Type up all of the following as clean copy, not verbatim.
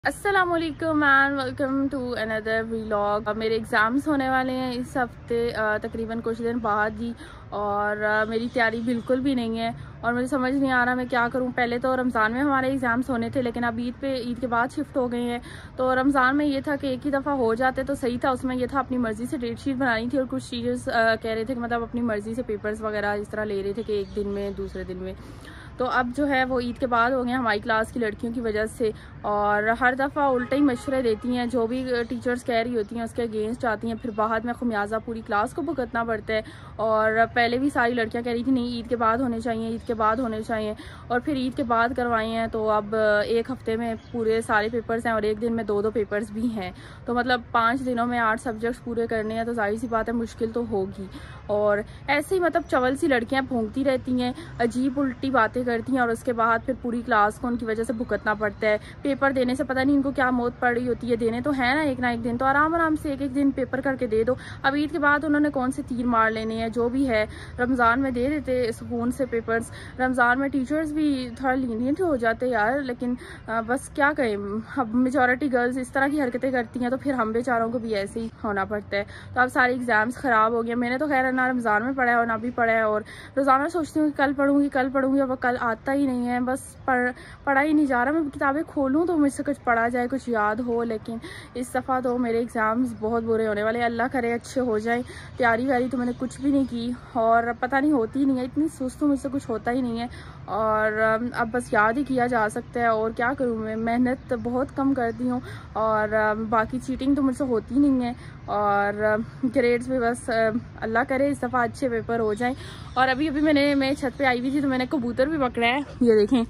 अस्सलामुअलैकुम and welcome to another vlog. मेरे exams होने वाले हैं इस हफ्ते तकरीबन कुछ दिन बाद ही, और मेरी तैयारी बिल्कुल भी नहीं है और मुझे समझ नहीं आ रहा मैं क्या करूं। पहले तो रमज़ान में हमारे एग्ज़ाम्स होने थे, लेकिन अब ईद के बाद शिफ्ट हो गए हैं। तो रमज़ान में ये था कि एक ही दफ़ा हो जाते तो सही था। उसमें ये था अपनी मर्ज़ी से डेट शीट बनानी थी, और कुछ टीचर्स कह रहे थे कि मतलब अपनी मर्ज़ी से पेपर्स वगैरह इस तरह ले रहे थे कि एक दिन में दूसरे दिन में। तो अब जो है वो ईद के बाद हो गए हमारी क्लास की लड़कियों की वजह से, और हर दफ़ा उल्टे ही मशवरे देती हैं। जो भी टीचर्स कह रही होती हैं उसके अगेंस्ट आती हैं, फिर बाद में खुमियाजा पूरी क्लास को भुगतना पड़ता है। और पहले भी सारी लड़कियां कह रही थी नहीं ईद के बाद होने चाहिए, ईद के बाद होने चाहिए, और फिर ईद के बाद करवाए हैं। तो अब एक हफ्ते में पूरे सारे पेपर्स हैं और एक दिन में दो पेपर्स भी हैं। तो मतलब 5 दिनों में 8 सब्जेक्ट्स पूरे करने हैं, तो जाहिर सी बात है मुश्किल तो होगी। और ऐसे ही मतलब चवल सी लड़कियां भोंकती रहती हैं, अजीब उल्टी बातें करती हैं, और उसके बाद फिर पूरी क्लास को उनकी वजह से भुगतना पड़ता है। पेपर देने से पता नहीं इनको क्या मौत पड़ रही होती है। देने तो है ना एक दिन, तो आराम आराम से एक दिन पेपर करके दे दो। अब ईद के बाद उन्होंने कौन से तीर मार लेने हैं, जो भी है रमज़ान में दे देते सुकून से पेपर्स। रमज़ान में टीचर्स भी थोड़ा लीनियंट हो जाते यार, लेकिन बस क्या कहें, अब मेजॉरिटी गर्ल्स इस तरह की हरकतें करती हैं तो फिर हम बेचारों को भी ऐसे ही होना पड़ता है। तो अब सारे एग्जाम्स ख़राब हो गए। मैंने तो खैर ना रमज़ान में पढ़ा है और ना भी पढ़ा है, और रोज़ाना सोचती हूँ कि कल पढ़ूँगी, अब कल आता ही नहीं है। बस पढ़ा ही नहीं जा रहा। मैं किताबें खोलूँ तो मुझसे कुछ पढ़ा जाए, कुछ याद हो, लेकिन इस दफ़ा तो मेरे एग्ज़ाम्स बहुत बुरे होने वाले। अल्लाह करे अच्छे हो जाएं। तैयारी वारी तो मैंने कुछ भी नहीं की, और पता नहीं होती ही नहीं है, इतनी सुस्त हूँ, मुझसे कुछ होता ही नहीं है। और अब बस याद ही किया जा सकता है, और क्या करूँ मैं, मेहनत बहुत कम करती हूँ, और बाकी चीटिंग तो मुझसे होती नहीं है। और ग्रेड्स भी बस अल्लाह करे इस दफ़ा अच्छे पेपर हो जाएं। और अभी मैं छत पे आई हुई थी तो मैंने कबूतर भी पकड़ा है, ये देखें।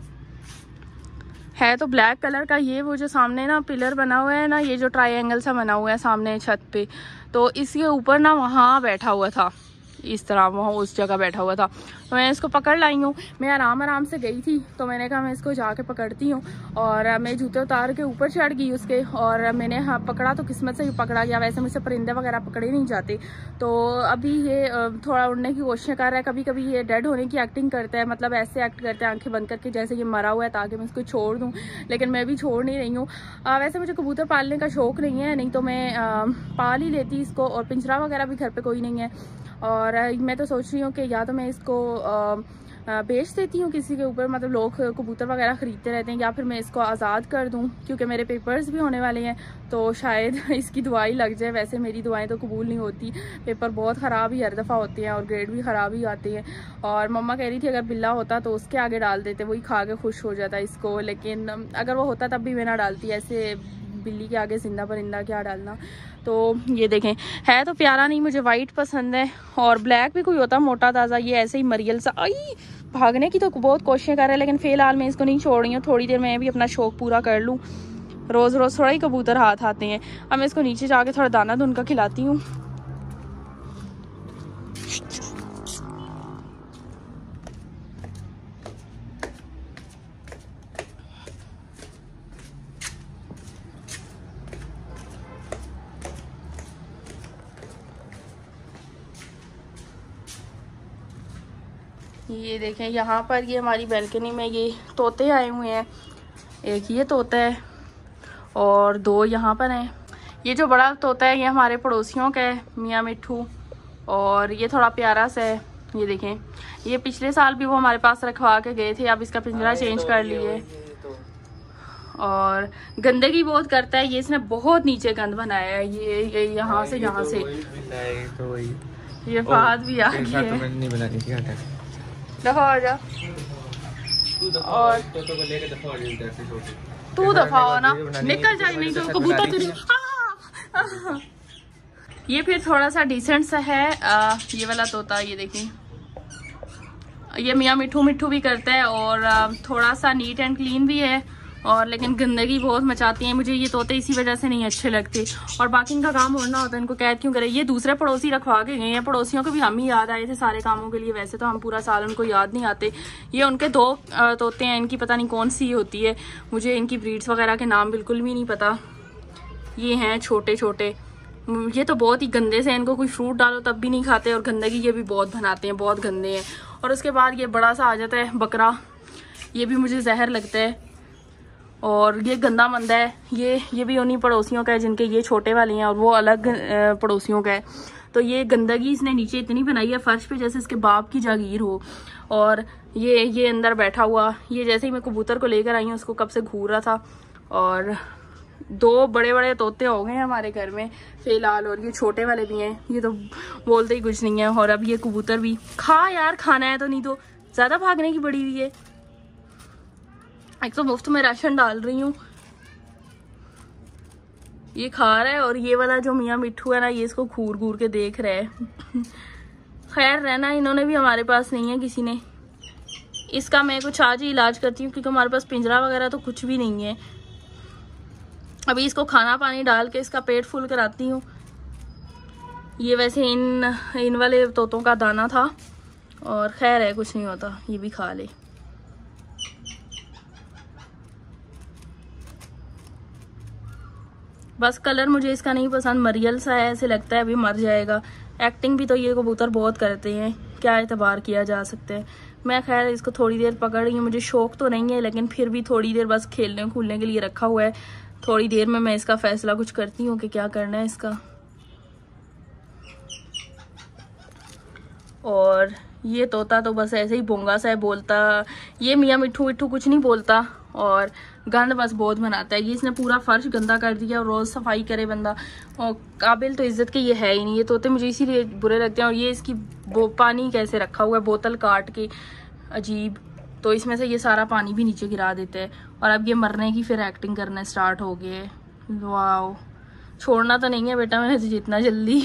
है तो ब्लैक कलर का, ये वो जो सामने ना पिलर बना हुआ है ना, ये जो ट्रायंगल सा बना हुआ है सामने छत पे, तो इसके ऊपर ना वहाँ बैठा हुआ था, इस तरह वहाँ उस जगह बैठा हुआ था। तो मैं इसको पकड़ लाई हूँ। मैं आराम से गई थी तो मैंने कहा मैं इसको जाके पकड़ती हूँ, और मैं जूते उतार के ऊपर चढ़ गई उसके, और मैंने पकड़ा तो किस्मत से ही पकड़ा गया। वैसे मुझसे परिंदे वगैरह पकड़े नहीं जाते। तो अभी ये थोड़ा उड़ने की कोशिश कर रहा है। कभी कभी ये डेड होने की एक्टिंग करता है, मतलब ऐसे एक्ट करता है आंखें बंद करके जैसे ये मरा हुआ है, ताकि मैं इसको छोड़ दूँ, लेकिन मैं भी छोड़ नहीं रही हूँ। वैसे मुझे कबूतर पालने का शौक नहीं है, नहीं तो मैं पाल ही लेती इसको, और पिंजरा वगैरह भी घर पे कोई नहीं है। और मैं तो सोच रही हूँ कि या तो मैं इसको बेच देती हूँ किसी के ऊपर, मतलब लोग कबूतर वगैरह ख़रीदते रहते हैं, या फिर मैं इसको आज़ाद कर दूँ, क्योंकि मेरे पेपर्स भी होने वाले हैं तो शायद इसकी दुआई लग जाए। वैसे मेरी दुआएं तो कबूल नहीं होती, पेपर बहुत ख़राब ही हर दफ़ा होते हैं और ग्रेड भी ख़राब ही आते हैं। और मम्मा कह रही थी अगर बिल्ला होता तो उसके आगे डाल देते, वही खा के खुश हो जाता इसको, लेकिन अगर वो होता तब भी मैं ना डालती, ऐसे बिल्ली के आगे जिंदा परिंदा क्या डालना। तो ये देखें, है तो प्यारा नहीं, मुझे वाइट पसंद है, और ब्लैक भी कोई होता मोटा ताज़ा, ये ऐसे ही मरियल सा। आई भागने की तो बहुत कोशिशें कर रहे हैं, लेकिन फ़िलहाल मैं इसको नहीं छोड़ रही हूँ। थोड़ी देर मैं भी अपना शौक पूरा कर लूँ। रोज़ थोड़ा ही कबूतर हाथ आते हैं। अब मैं इसको नीचे जाके थोड़ा दाना उनका खिलाती हूँ। ये देखें यहाँ पर, ये हमारी बैल्कनी में ये तोते आए हुए हैं। एक ये तोता है और 2 यहाँ पर हैं। ये जो बड़ा तोता है ये हमारे पड़ोसियों का है, मियाँ मिट्ठू, और ये थोड़ा प्यारा सा है। ये देखें, ये पिछले साल भी वो हमारे पास रखवा के गए थे, अब इसका पिंजरा चेंज कर लिए। और गंदगी बहुत करता है ये, इसने बहुत नीचे गंद बनाया है। ये यहाँ से ये फाद भी आ गई है। दफा हो जा, और तू दफा हो ना, निकल जाए, नहीं तो कबूतर तुझे। ये फिर थोड़ा सा डिसेंट सा है ये वाला तोता। ये देखिए, ये मियाँ मिट्ठू भी करता है, और थोड़ा सा नीट एंड क्लीन भी है, और लेकिन गंदगी बहुत मचाती हैं। मुझे ये तोते इसी वजह से नहीं अच्छे लगते, और बाकी इनका काम उड़ना होता है, इनको कैद क्यों करे। ये दूसरे पड़ोसी रखवा के गए हैं, पड़ोसियों को भी हम ही याद आए थे सारे कामों के लिए, वैसे तो हम पूरा साल उनको याद नहीं आते। ये उनके 2 तोते हैं, इनकी पता नहीं कौन सी होती है, मुझे इनकी ब्रीड्स वगैरह के नाम बिल्कुल भी नहीं पता। ये हैं छोटे छोटे, ये तो बहुत ही गंदे से, इनको कोई फ्रूट डालो तब भी नहीं खाते, और गंदगी ये भी बहुत बनाते हैं, बहुत गंदे हैं। और उसके बाद ये बड़ा सा आ जाता है बकरा, ये भी मुझे जहर लगता है। और ये गंदा मंदा है, ये भी उन्हीं पड़ोसियों का है जिनके ये छोटे वाले हैं और वो अलग पड़ोसियों का है। तो ये गंदगी इसने नीचे इतनी बनाई है फर्श पे जैसे इसके बाप की जागीर हो। और ये अंदर बैठा हुआ, ये जैसे ही मैं कबूतर को लेकर आई हूँ उसको कब से घूर रहा था। और 2 बड़े बड़े तोते हो गए हैं हमारे घर में फिलहाल, और ये छोटे वाले भी हैं, ये तो बोलते ही कुछ नहीं है। और अब ये कबूतर भी खा यार, खाना है तो, नहीं तो ज्यादा भागने की बड़ी हुई है। एक तो मुफ्त में राशन डाल रही हूँ, ये खा रहा है, और ये वाला जो मियाँ मिट्ठू है ना, ये इसको घूर घूर के देख रहा है। खैर रहना इन्होंने भी हमारे पास नहीं है किसी ने। इसका मैं कुछ आज ही इलाज करती हूँ क्योंकि हमारे पास पिंजरा वगैरह तो कुछ भी नहीं है। अभी इसको खाना पानी डाल के इसका पेट फुल कराती हूँ। ये वैसे इन वाले तोतों का दाना था, और खैर है कुछ नहीं होता, ये भी खा ले। बस कलर मुझे इसका नहीं पसंद, मरियल सा है, ऐसे लगता है अभी मर जाएगा। एक्टिंग भी तो ये कबूतर बहुत करते हैं, क्या एतबार किया जा सकता है। मैं खैर इसको थोड़ी देर पकड़ रही हूँ, मुझे शौक तो नहीं है लेकिन फिर भी थोड़ी देर बस खेलने कूदने के लिए रखा हुआ है। थोड़ी देर में मैं इसका फैसला कुछ करती हूँ कि क्या करना है इसका। और ये तोता तो बस ऐसे ही बोंगा सा है, बोलता, ये मियाँ मिट्ठू मिट्ठू कुछ नहीं बोलता, और गंद बस बहुत बनाता है। ये इसने पूरा फर्श गंदा कर दिया, और रोज सफाई करे बंदा, और काबिल तो इज्जत के ये है ही नहीं। ये तोते मुझे इसीलिए बुरे लगते हैं। और ये इसकी पानी कैसे रखा हुआ है, बोतल काट के अजीब, तो इसमें से ये सारा पानी भी नीचे गिरा देते हैं। और अब ये मरने की फिर एक्टिंग करना स्टार्ट हो गए। वाह, छोड़ना तो नहीं है बेटा मैंने तो जितना जल्दी।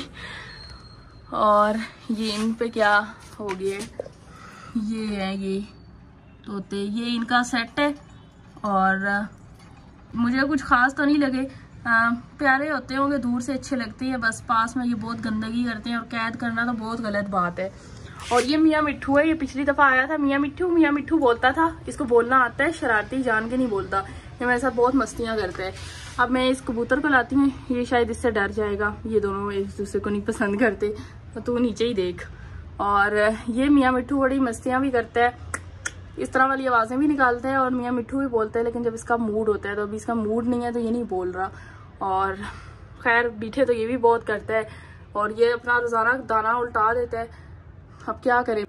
और ये इन पे क्या हो गया, ये है ये तोते, ये इनका सेट है। और मुझे कुछ खास तो नहीं लगे, प्यारे होते होंगे, दूर से अच्छे लगते हैं, बस पास में ये बहुत गंदगी करते हैं, और कैद करना तो बहुत गलत बात है। और ये मियाँ मिट्ठू है, ये पिछली दफा आया था, मियाँ मिट्ठू बोलता था, इसको बोलना आता है, शरारती जान के नहीं बोलता, ये मेरे साथ बहुत मस्तियाँ करता है। अब मैं इस कबूतर को लाती हूँ, ये शायद इससे डर जाएगा, ये दोनों एक दूसरे को नहीं पसंद करते, तो तू नीचे ही देख। और ये मियाँ मिट्ठू बड़ी मस्तियाँ भी करता है, इस तरह वाली आवाज़ें भी निकालता है, और मियाँ मिट्ठू भी बोलता है, लेकिन जब इसका मूड होता है, तो अभी इसका मूड नहीं है तो ये नहीं बोल रहा। और खैर बीठे तो ये भी बहुत करता है, और ये अपना रोज़ाना दाना उल्टा देता है, अब क्या करें।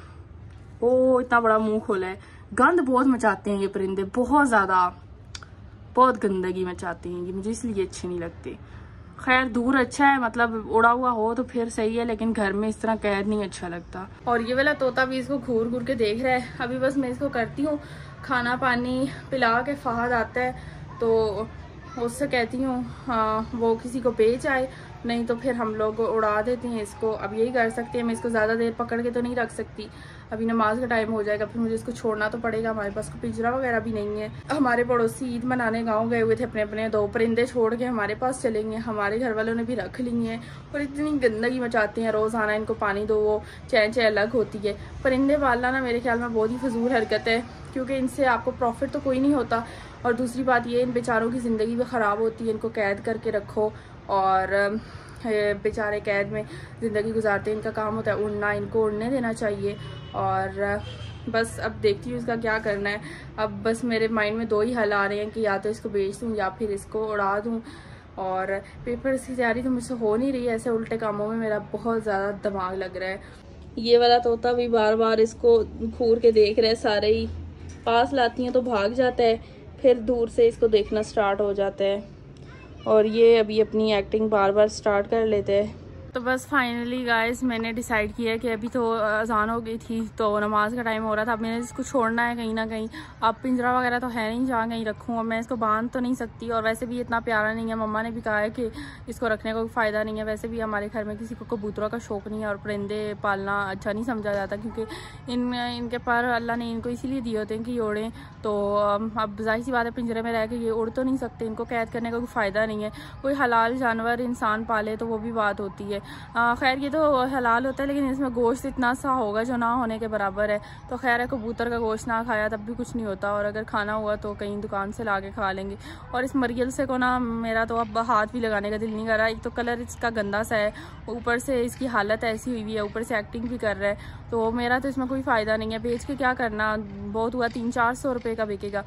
ओ इतना बड़ा मुंह खोला है। गंद बहुत मचाते हैं ये परिंदे, बहुत ज़्यादा, बहुत गंदगी मचाते हैं ये, मुझे इसलिए अच्छे नहीं लगते। खैर दूर अच्छा है, मतलब उड़ा हुआ हो तो फिर सही है, लेकिन घर में इस तरह कैद नहीं अच्छा लगता। और ये वाला तोता भी इसको घूर घूर के देख रहा है। अभी बस मैं इसको करती हूँ खाना पानी पिला के, फहद आता है तो उससे कहती हूँ हाँ वो किसी को बेच आए, नहीं तो फिर हम लोग उड़ा देते हैं इसको। अब यही कर सकते हैं, मैं इसको ज़्यादा देर पकड़ के तो नहीं रख सकती, अभी नमाज का टाइम हो जाएगा, फिर मुझे इसको छोड़ना तो पड़ेगा। हमारे पास कोई पिंजरा वगैरह भी नहीं है। हमारे पड़ोसी ईद मनाने गाँव गए हुए थे, अपने अपने 2 परिंदे छोड़ के हमारे पास चलेंगे, हमारे घर वालों ने भी रख ली हैं, और इतनी गंदगी मचाते हैं, रोज़ आना इनको पानी दो, वो चैन अलग होती है। परिंदे पालना ना मेरे ख्याल में बहुत ही फजूल हरकत है, क्योंकि इनसे आपको प्रॉफिट तो कोई नहीं होता, और दूसरी बात ये इन बेचारों की ज़िंदगी भी ख़राब होती है। इनको कैद करके रखो, और बेचारे कैद में ज़िंदगी गुजारते हैं, इनका काम होता है उड़ना, इनको उड़ने देना चाहिए। और बस अब देखती हूँ इसका क्या करना है। अब बस मेरे माइंड में 2 ही हल आ रहे हैं कि या तो इसको बेच दूँ या फिर इसको उड़ा दूँ। और पेपर की तैयारी तो मुझसे हो नहीं रही है, ऐसे उल्टे कामों में मेरा बहुत ज़्यादा दिमाग लग रहा है। ये वाला तोता भी बार बार इसको घूर के देख रहा है, सारे ही पास लाती हैं तो भाग जाता है, फिर दूर से इसको देखना स्टार्ट हो जाता है। और ये अभी अपनी एक्टिंग बार बार स्टार्ट कर लेते हैं। तो बस फाइनली गाइस मैंने डिसाइड किया कि अभी तो अजान हो गई थी, तो नमाज का टाइम हो रहा था, अब मैंने इसको छोड़ना है कहीं ना कहीं। अब पिंजरा वगैरह तो है नहीं जहाँ कहीं रखूँ, अब मैं इसको बांध तो नहीं सकती, और वैसे भी इतना प्यारा नहीं है। मम्मा ने भी कहा है कि इसको रखने का कोई फ़ायदा नहीं है, वैसे भी हमारे घर में किसी को कबूतरों का शौक़ नहीं है, और परिंदे पालना अच्छा नहीं समझा जाता, क्योंकि इनके पर अल्लाह ने इनको इसीलिए दिए होते हैं कि उड़ें। तो अब जाहिर सी बात है पिंजरे में रह के ये उड़ तो नहीं सकते, इनको कैद करने का कोई फ़ायदा नहीं है। कोई हलाल जानवर इंसान पाले तो वो भी बात होती है। खैर ये तो हलाल होता है, लेकिन इसमें गोश्त इतना सा होगा जो ना होने के बराबर है। तो खैर है, कबूतर का गोश्त ना खाया तब भी कुछ नहीं होता, और अगर खाना हुआ तो कहीं दुकान से ला के खा लेंगे। और इस मरियल से को ना मेरा तो अब हाथ भी लगाने का दिल नहीं कर रहा। एक तो कलर इसका गंदा सा है, ऊपर से इसकी हालत ऐसी हुई है, ऊपर से एक्टिंग भी कर रहा है, तो मेरा तो इसमें कोई फ़ायदा नहीं है। बेच के क्या करना, बहुत हुआ 300-400 रुपये का बिकेगा,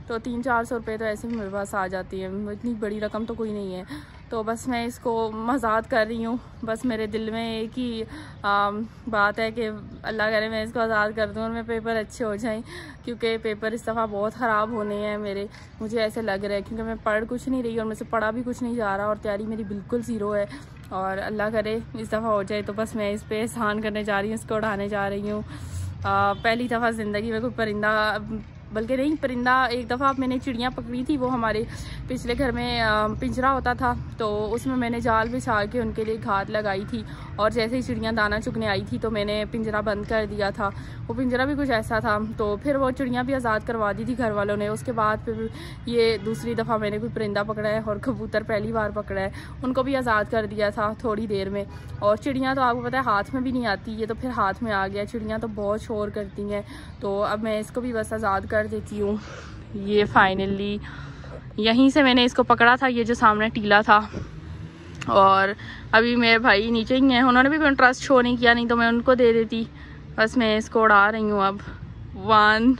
तो 300-400 रुपये तो ऐसे भी मेरे पास आ जाती है, इतनी बड़ी रकम तो कोई नहीं है। तो बस मैं इसको मजाक कर रही हूँ। बस मेरे दिल में एक ही बात है कि अल्लाह करे मैं इसको आज़ाद कर दूँ और मेरे पेपर अच्छे हो जाएं, क्योंकि पेपर इस दफ़ा बहुत ख़राब होने हैं मेरे, मुझे ऐसे लग रहा है, क्योंकि मैं पढ़ कुछ नहीं रही और मुझसे पढ़ा भी कुछ नहीं जा रहा और तैयारी मेरी बिल्कुल ज़ीरो है। और अल्लाह करे इस दफ़ा हो जाए। तो बस मैं इस पर एहसान करने जा रही हूँ, इसको उड़ाने जा रही हूँ। पहली दफ़ा ज़िंदगी में कोई परिंदा, बल्कि नहीं परिंदा, एक दफ़ा मैंने चिड़ियाँ पकड़ी थी। वो हमारे पिछले घर में पिंजरा होता था, तो उसमें मैंने जाल बिछा के उनके लिए घात लगाई थी, और जैसे ही चिड़ियाँ दाना चुगने आई थी तो मैंने पिंजरा बंद कर दिया था। वो पिंजरा भी कुछ ऐसा था, तो फिर वो चिड़ियाँ भी आज़ाद करवा दी थी घर वालों ने। उसके बाद फिर ये दूसरी दफ़ा मैंने कोई परिंदा पकड़ा है, और कबूतर पहली बार पकड़ा है, उनको भी आज़ाद कर दिया था थोड़ी देर में। और चिड़ियाँ तो आपको पता है हाथ में भी नहीं आती, ये तो फिर हाथ में आ गया। चिड़ियाँ तो बहुत शोर करती हैं, तो अब मैं इसको भी बस आज़ाद कर देती हूँ। ये फाइनली यहीं से मैंने इसको पकड़ा था, ये जो सामने टीला था। और अभी मेरे भाई नीचे ही हैं, उन्होंने भी कोई इंटरेस्ट शो नहीं किया, नहीं तो मैं उनको दे देती। बस मैं इसको उड़ा रही हूँ अब। 1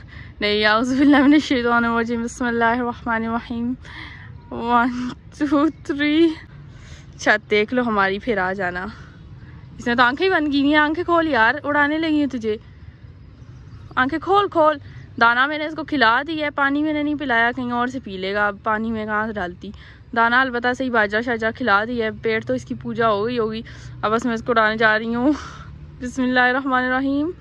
2 3। छत देख लो हमारी, फिर आ जाना। इसने तो आंखें ही बंद की हुई हैं। आंखें खोल यार, उड़ाने लगी है तुझे, आंखें खोल खोल। दाना मैंने इसको खिला दिया है, पानी मैंने नहीं पिलाया, कहीं और से पी लेगा। अब पानी में कहाँ से डालती, दाना अलबत्ता सही बाजरा शाजरा खिला दिया है, पेट तो इसकी पूजा हो गई होगी। अब बस मैं इसको उड़ाने जा रही हूँ। बिस्मिल्लाहिर्रहमानिर्रहीम।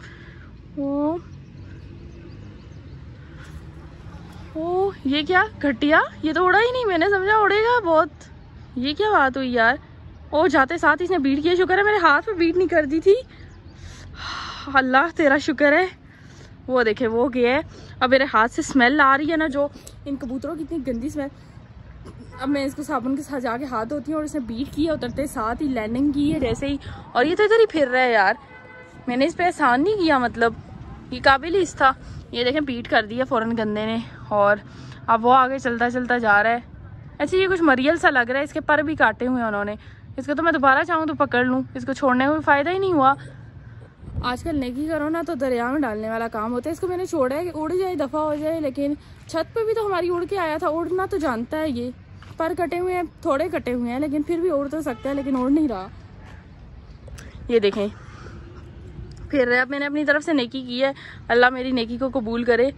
ओ ये क्या घटिया, ये तो उड़ा ही नहीं, मैंने समझा उड़ेगा बहुत। ये क्या बात हुई यार। ओ जाते साथ इसने बीट किया, शुक्र है मेरे हाथ पे बीट नहीं कर दी थी। अल्लाह तेरा शुक्र है। वो देखे वो गया है। अब मेरे हाथ से स्मेल आ रही है ना, जो इन कबूतरों की इतनी गंदी स्मेल। अब मैं इसको साबुन के साथ जाके हाथ धोती हूँ, और इसने बीट किया, उतरते साथ ही लैंडिंग की है जैसे ही, और ये तो इधर ही फिर रहा है यार। मैंने इस पर एहसान नहीं किया, मतलब ये काबिल ही था। ये देखें बीट कर दिया फ़ौरन गंदे ने, और अब वो आगे चलता चलता जा रहा है। ऐसे ये कुछ मरियल सा लग रहा है, इसके पर भी काटे हुए हैं उन्होंने। इसको तो मैं दोबारा चाहूँ तो पकड़ लूँ, इसको छोड़ने का कोई फ़ायदा ही नहीं हुआ। आजकल नेकी करो ना तो दरिया में डालने वाला काम होता है। इसको मैंने छोड़ा है कि उड़ जाए, दफ़ा हो जाए, लेकिन छत पे भी तो हमारी उड़ के आया था। उड़ना तो जानता है ये, पर कटे हुए हैं, थोड़े कटे हुए हैं, लेकिन फिर भी उड़ तो सकता है, लेकिन उड़ नहीं रहा। ये देखें फिर अब मैंने अपनी तरफ से नेकी की है, अल्लाह मेरी नेकी को कबूल करे।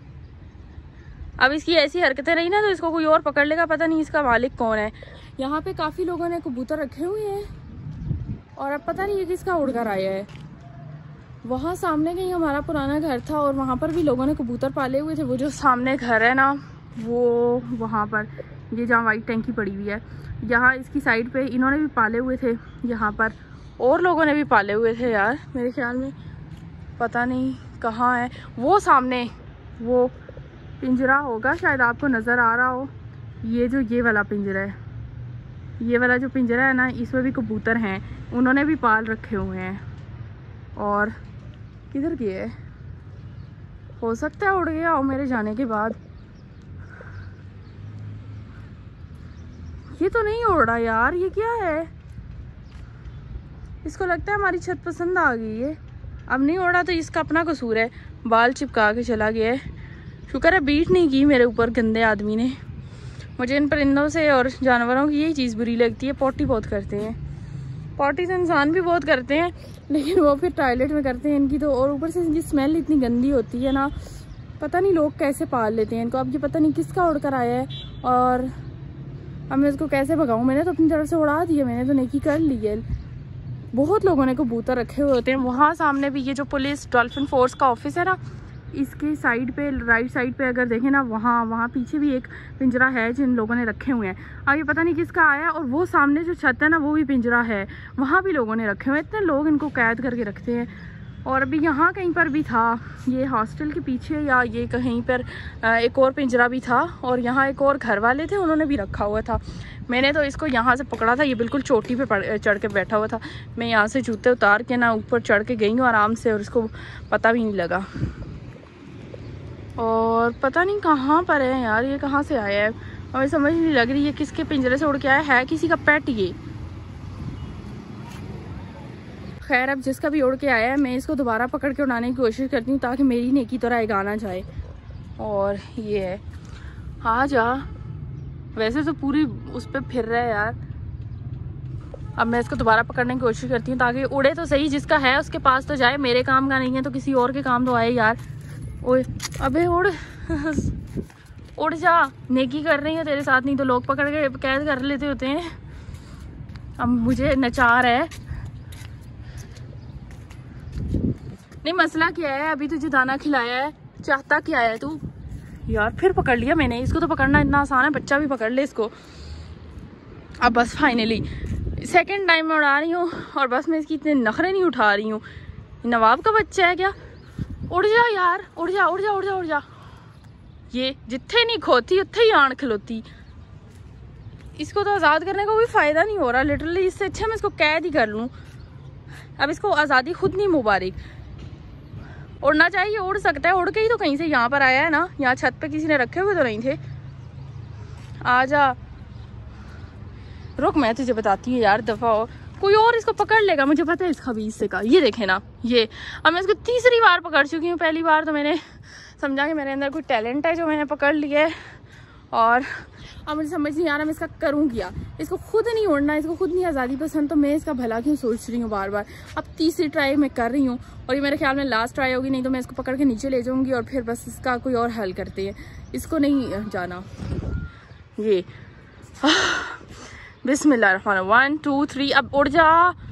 अब इसकी ऐसी हरकतें रही ना तो इसको कोई और पकड़ लेगा, पता नहीं इसका मालिक कौन है। यहाँ पे काफ़ी लोगों ने कबूतर रखे हुए हैं, और अब पता नहीं ये किसका उड़कर आया है। वहाँ सामने कहीं हमारा पुराना घर था, और वहाँ पर भी लोगों ने कबूतर पाले हुए थे। वो जो सामने घर है ना, वो वहाँ पर ये जहाँ वाइट टैंकी पड़ी हुई है, यहाँ इसकी साइड पे इन्होंने भी पाले हुए थे। यहाँ पर और लोगों ने भी पाले हुए थे यार, मेरे ख्याल में पता नहीं कहाँ है। वो सामने वो पिंजरा होगा शायद, आपको नज़र आ रहा हो। ये वाला पिंजरा है, ये वाला जो पिंजरा है ना, इसमें भी कबूतर हैं, उन्होंने भी पाल रखे हुए हैं। और किधर गए, हो सकता है उड़ गया हो मेरे जाने के बाद। ये तो नहीं उड़ रहा यार, ये क्या है। इसको लगता है हमारी छत पसंद आ गई है। अब नहीं उड़ा तो इसका अपना कसूर है, बाल चिपका के चला गया है। शुक्र है बीट नहीं की मेरे ऊपर गंदे आदमी ने। मुझे इन परिंदों से और जानवरों की यही चीज़ बुरी लगती है, पॉटी बहुत करते हैं। पॉटी तो इंसान भी बहुत करते हैं, लेकिन वो फिर टॉयलेट में करते हैं इनकी तो। और ऊपर से इनकी स्मेल इतनी गंदी होती है ना, पता नहीं लोग कैसे पाल लेते हैं इनको। अब ये पता नहीं किसका उड़कर आया है, और अब मैं इसको कैसे भगाऊँ। मैंने तो अपनी तरफ से उड़ा दिया, मैंने तो नेकी कर ली है। बहुत लोगों ने कबूतर रखे हुए होते हैं। वहाँ सामने भी ये जो पुलिस डॉल्फिन फोर्स का ऑफिस है ना, इसके साइड पे, राइट साइड पे अगर देखें ना, वहाँ पीछे भी एक पिंजरा है जिन लोगों ने रखे हुए हैं। अब ये पता नहीं किसका आया। और वो सामने जो छत है ना, वो भी पिंजरा है, वहाँ भी लोगों ने रखे हुए हैं। इतने लोग इनको कैद करके रखते हैं। और अभी यहाँ कहीं पर भी था, ये हॉस्टल के पीछे या ये कहीं पर एक और पिंजरा भी था, और यहाँ एक और घर वाले थे, उन्होंने भी रखा हुआ था। मैंने तो इसको यहाँ से पकड़ा था, ये बिल्कुल चोटी पे चढ़ के बैठा हुआ था। मैं यहाँ से जूते उतार के ना ऊपर चढ़ के गई हूँ आराम से, और इसको पता भी नहीं लगा। और पता नहीं कहाँ पर है यार, ये कहाँ से आया है, हमें समझ नहीं लग रही। ये किसके पिंजरे से उड़ के आया है, किसी का पेट ये। खैर अब जिसका भी उड़ के आया है, मैं इसको दोबारा पकड़ के उड़ाने की कोशिश करती हूँ, ताकि मेरी नेकी तो रायगाना जाए। और ये है आ जा, वैसे तो पूरी उस पर फिर रहा है यार। अब मैं इसको दोबारा पकड़ने की कोशिश करती हूँ ताकि उड़े तो सही, जिसका है उसके पास तो जाए, मेरे काम का नहीं है तो किसी और के काम तो आए यार। ओए अबे उड़ उड़ जा, नेकी कर रही है तेरे साथ, नहीं तो लोग पकड़ के कैद कर लेते होते हैं। अब मुझे नचा रहा है। नहीं मसला क्या है, अभी तुझे दाना खिलाया है, चाहता क्या है तू यार? फिर पकड़ लिया मैंने इसको, तो पकड़ना इतना आसान है, बच्चा भी पकड़ ले इसको। अब बस फाइनली सेकंड टाइम मैं उड़ा रही हूँ और बस मैं इसकी इतने नखरे नहीं उठा रही हूँ। नवाब का बच्चा है क्या? उड़ जा यार, उड़ जा उड़ जा उड़ जा उड़ जा। ये जिथे नहीं खोती उत्थे ही आन खिलोती। इसको तो आज़ाद करने का कोई फ़ायदा नहीं हो रहा लिटरली, इससे अच्छा मैं इसको कैद ही कर लूँ। अब इसको आज़ादी खुद नहीं मुबारक। उड़ना चाहिए, उड़ सकता है, उड़ के ही तो कहीं से यहाँ पर आया है ना, यहाँ छत पे किसी ने रखे हुए तो नहीं थे। आ जा, रुक मैं तुझे बताती हूँ यार, दफ़ा हो कोई और इसको पकड़ लेगा, मुझे पता है इसका भी इससे का। ये देखे ना, ये अब मैं इसको तीसरी बार पकड़ चुकी हूँ। पहली बार तो मैंने समझा कि मेरे अंदर कोई टैलेंट है जो मैंने पकड़ लिया है, और अब मुझे समझ नहीं आ रहा मैं इसका करूँ क्या। इसको खुद नहीं उड़ना, इसको खुद नहीं आज़ादी पसंद, तो मैं इसका भला क्यों सोच रही हूँ बार बार। अब तीसरी ट्राई मैं कर रही हूँ और ये मेरे ख्याल में लास्ट ट्राई होगी, नहीं तो मैं इसको पकड़ के नीचे ले जाऊँगी और फिर बस इसका कोई और हल करते हैं। इसको नहीं जाना। ये बिस्मिल्लाह, 1 2 3, अब उड़ जा।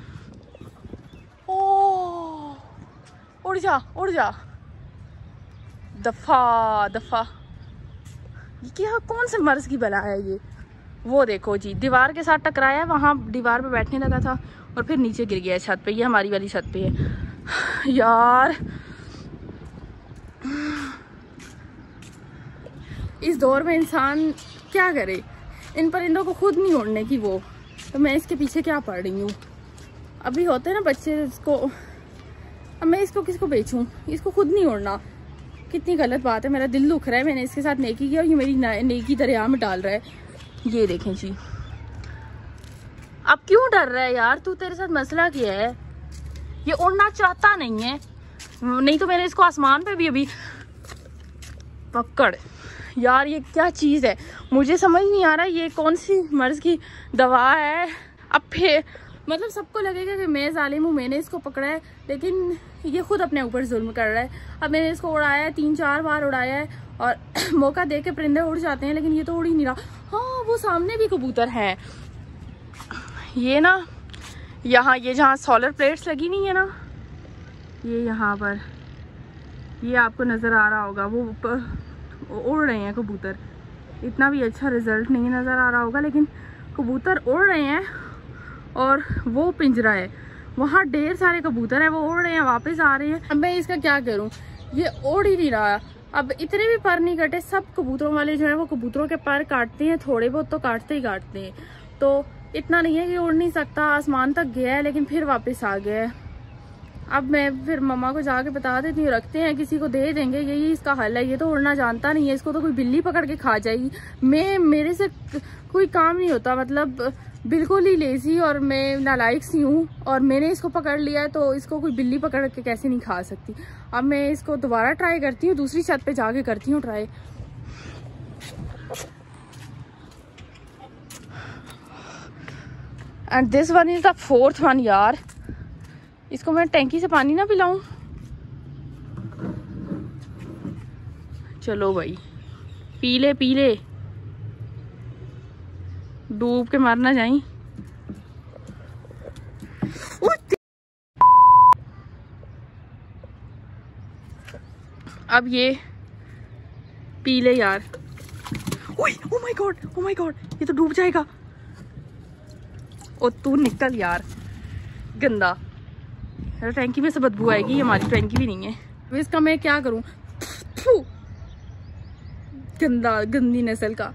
ओ उड़ जा उड़ जा, दफा दफा। ये क्या, कौन से मर्ज की बला है ये? वो देखो जी, दीवार के साथ टकराया, वहाँ दीवार पे बैठने लगा था और फिर नीचे गिर गया है छत पे। ये हमारी वाली छत पे है यार। इस दौर में इंसान क्या करे, इन परिंदों को खुद नहीं उड़ने की वो, तो मैं इसके पीछे क्या पड़ रही हूँ। अभी होते हैं ना बच्चे इसको, अब मैं इसको किसको बेचूं, इसको खुद नहीं उड़ना। कितनी गलत बात है, मेरा दिल दुख रहा है, मैंने इसके साथ नेकी की और ये मेरी नेकी दरिया में डाल रहा है। ये देखें जी, अब क्यों डर रहा है यार तू, तेरे साथ मसला क्या है? ये उड़ना चाहता नहीं है, नहीं तो मैंने इसको आसमान पे भी अभी पकड़। यार ये क्या चीज़ है, मुझे समझ नहीं आ रहा ये कौन सी मर्ज की दवा है। अब फिर मतलब सबको लगेगा कि मैं जालिम हूँ, मैंने इसको पकड़ा है, लेकिन ये खुद अपने ऊपर जुल्म कर रहा है। अब मैंने इसको उड़ाया है, 3-4 बार उड़ाया है और मौका दे के परिंदे उड़ जाते हैं, लेकिन ये तो उड़ ही नहीं रहा। हाँ वो सामने भी कबूतर हैं, ये ना यहाँ, ये जहाँ सोलर प्लेट्स लगी नहीं है ना, ये यहाँ पर, ये आपको नज़र आ रहा होगा, वो ऊपर उड़ रहे हैं कबूतर। इतना भी अच्छा रिजल्ट नहीं नज़र आ रहा होगा, लेकिन कबूतर उड़ रहे हैं और वो पिंजरा है, वहाँ ढेर सारे कबूतर हैं, वो उड़ रहे हैं, वापस आ रहे हैं। अब मैं इसका क्या करूँ, ये उड़ ही नहीं रहा। अब इतने भी पर नहीं कटे, सब कबूतरों वाले जो है वो कबूतरों के पर काटते हैं, थोड़े बहुत तो काटते ही काटते हैं, तो इतना नहीं है कि उड़ नहीं सकता। आसमान तक गया है लेकिन फिर वापस आ गया है। अब मैं फिर मम्मा को जाके बता देती हूँ, रखते हैं, किसी को दे देंगे, यही इसका हल है। ये तो उड़ना जानता नहीं है, इसको तो कोई बिल्ली पकड़ के खा जाएगी। मेरे से कोई काम नहीं होता, मतलब बिल्कुल ही लेजी और मैं नालायक सी हूँ, और मैंने इसको पकड़ लिया है तो इसको कोई बिल्ली पकड़ के कैसे नहीं खा सकती। अब मैं इसको दोबारा ट्राई करती हूँ, दूसरी छत पे जाके करती हूँ try. And this one is the 4th one यार। इसको मैं टैंकी से पानी ना पिलाऊं? चलो भाई पी ले पी ले, डूब के मर ना जाई। अब ये पी ले यार। ओ माय गॉड, ये तो डूब जाएगा। ओ तू निकल यार, गंदा। टैंकी में से बदबू आएगी, हमारी टैंकी भी नहीं है। इसका मैं क्या करूं, गंदा, गंदी नस्ल का।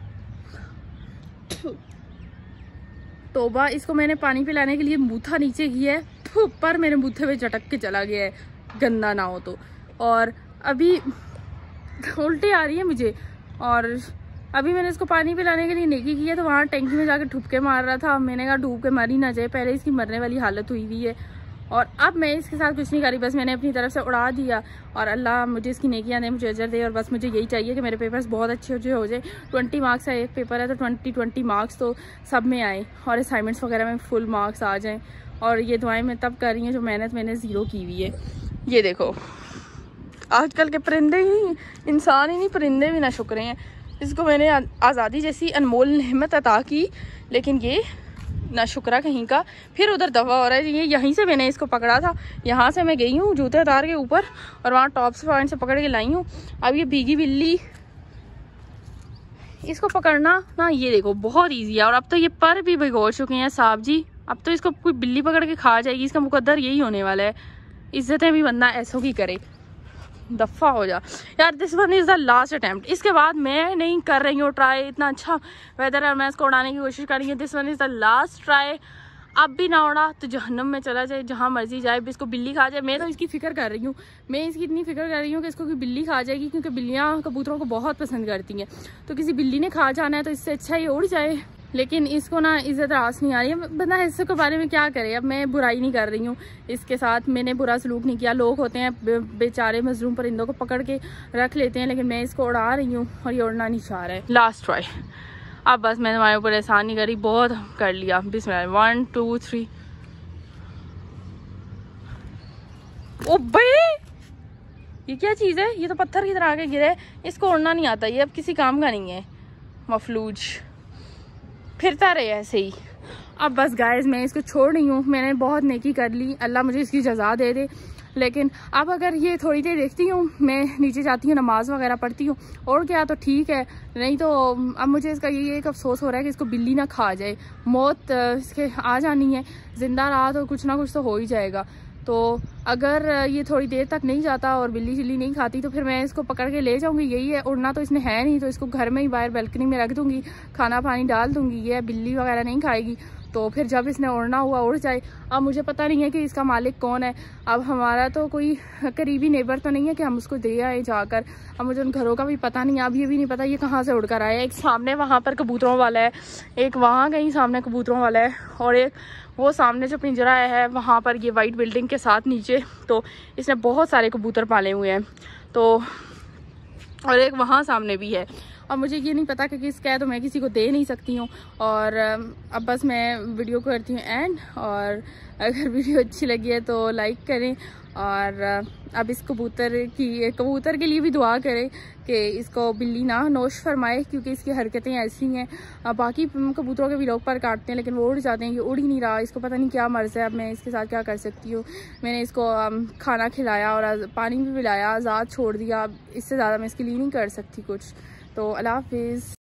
तोबा, इसको मैंने पानी पिलाने के लिए बूथा नीचे किया है, पर मेरे बूथे पे चटक के चला गया है, गंदा ना हो तो। और अभी उल्टी आ रही है मुझे, और अभी मैंने इसको पानी पिलाने के लिए नेकी किया तो वहाँ टैंकी में जाकर ठुपके मार रहा था। मैंने कहा डूब के मर ही ना जाए, पहले इसकी मरने वाली हालत हुई हुई है। और अब मैं इसके साथ कुछ नहीं करी, बस मैंने अपनी तरफ से उड़ा दिया और अल्लाह मुझे इसकी नेकियां दे, मुझे अजर दे। और बस मुझे यही चाहिए कि मेरे पेपर्स बहुत अच्छे हो जाए। 20 मार्क्स का एक पेपर है तो 20 मार्क्स तो सब में आए और असाइनमेंट्स वगैरह में फुल मार्क्स आ जाएँ। और ये दुआएं मैं तब कर रही हूँ जो मेहनत मैंने ज़ीरो की हुई है। ये देखो आजकल के परिंदे ही, इंसान ही नहीं परिंदे भी ना शुक्र हैं। इसको मैंने आज़ादी जैसी अनमोल नेमत अता की, लेकिन ये ना शुक्रा कहीं का। फिर उधर दफ़ा हो रहा है। ये यहीं से मैंने इसको पकड़ा था, यहाँ से मैं गई हूँ जूते उतार के ऊपर और वहाँ टॉप से पॉइंट से पकड़ के लाई हूँ। अब ये भीगी बिल्ली, इसको पकड़ना ना ये देखो बहुत ईजी है। और अब तो ये पर भी भिगो चुके हैं साहब जी, अब तो इसको कोई बिल्ली पकड़ के खा जाएगी। इसका मुकद्दर यही होने वाला है। इज्जतें भी बंदा ऐसों की करे, दफ़ा हो जा यार। This one is the last attempt, इसके बाद मैं नहीं कर रही हूँ ट्राई। इतना अच्छा वेदर है, मैं इसको उड़ाने की कोशिश कर रही हूँ। This one is the last try. अब भी ना उड़ा तो जहन्नम में चला जाए, जहाँ मर्जी जाए, इसको बिल्ली खा जाए। मैं तो इसकी फ़िक्र कर रही हूँ, मैं इसकी इतनी फ़िक्र कर रही हूँ कि इसको कोई बिल्ली खा जाएगी, क्योंकि बिल्लियाँ कबूतरों को बहुत पसंद करती हैं। तो किसी बिल्ली ने खा जाना है तो इससे अच्छा ये उड़ जाए। लेकिन इसको ना इज़्ज़त रास नहीं आ रही है। बंदा इसके बारे में क्या करे। अब मैं बुराई नहीं कर रही हूँ इसके साथ, मैंने बुरा सलूक नहीं किया। लोग होते हैं बेचारे मजलूम परिंदों को पकड़ के रख लेते हैं, लेकिन मैं इसको उड़ा रही हूँ और ये उड़ना नहीं चाह रहा है। Last try. अब बस मैंने तुम्हारे ऊपर एहसान नहीं करी, बहुत कर लिया। बिस्मिल्लाह, 1 2 3। ओ भाई ये क्या चीज़ है, ये तो पत्थर की तरह आके गिरे। इसको उड़ना नहीं आता, ये अब किसी काम का नहीं है। मफलूज फिरता रहे ऐसे ही। अब बस गाइस मैं इसको छोड़ रही हूँ, मैंने बहुत नेकी कर ली, अल्लाह मुझे इसकी जज़ा दे दे। लेकिन अब अगर ये थोड़ी देर देखती हूँ, मैं नीचे जाती हूँ, नमाज़ वगैरह पढ़ती हूँ और क्या तो ठीक है, नहीं तो अब मुझे इसका ये एक अफसोस हो रहा है कि इसको बिल्ली ना खा जाए। मौत इसके आ जानी है, ज़िंदा रहा तो कुछ ना कुछ तो हो ही जाएगा। तो अगर ये थोड़ी देर तक नहीं जाता और बिल्ली चिल्ली नहीं खाती तो फिर मैं इसको पकड़ के ले जाऊंगी। यही है, उड़ना तो इसने है नहीं, तो इसको घर में ही बाहर बालकनी में रख दूंगी, खाना पानी डाल दूंगी। ये बिल्ली वगैरह नहीं खाएगी, तो फिर जब इसने उड़ना हुआ उड़ जाए। अब मुझे पता नहीं है कि इसका मालिक कौन है। अब हमारा तो कोई करीबी नेबर तो नहीं है कि हम उसको दे आए जाकर। अब मुझे उन घरों का भी पता नहीं है, अब ये भी नहीं पता ये कहाँ से उड़कर आया। एक सामने वहाँ पर कबूतरों वाला है, एक वहाँ कहीं सामने कबूतरों वाला है, और एक वो सामने जो पिंजरा है वहाँ पर, ये वाइट बिल्डिंग के साथ नीचे। तो इसने बहुत सारे कबूतर पाले हुए हैं। तो और एक वहाँ सामने भी है। अब मुझे ये नहीं पता कि किसका है, तो मैं किसी को दे नहीं सकती हूँ। और अब बस मैं वीडियो को करती हूँ एंड। और अगर वीडियो अच्छी लगी है तो लाइक करें, और अब इस कबूतर के लिए भी दुआ करें कि इसको बिल्ली ना नोश फरमाए, क्योंकि इसकी हरकतें ऐसी हैं। बाकी कबूतरों के भी लोग पर काटते हैं, लेकिन वो उड़ जाते हैं, ये उड़ ही नहीं रहा। इसको पता नहीं क्या मर्ज़ है। अब मैं इसके साथ क्या कर सकती हूँ। मैंने इसको खाना खिलाया और पानी भी पिलाया, आज़ाद छोड़ दिया। इससे ज़्यादा मैं इसके लिए नहीं कर सकती कुछ। तो अल्लाह हाफिज़।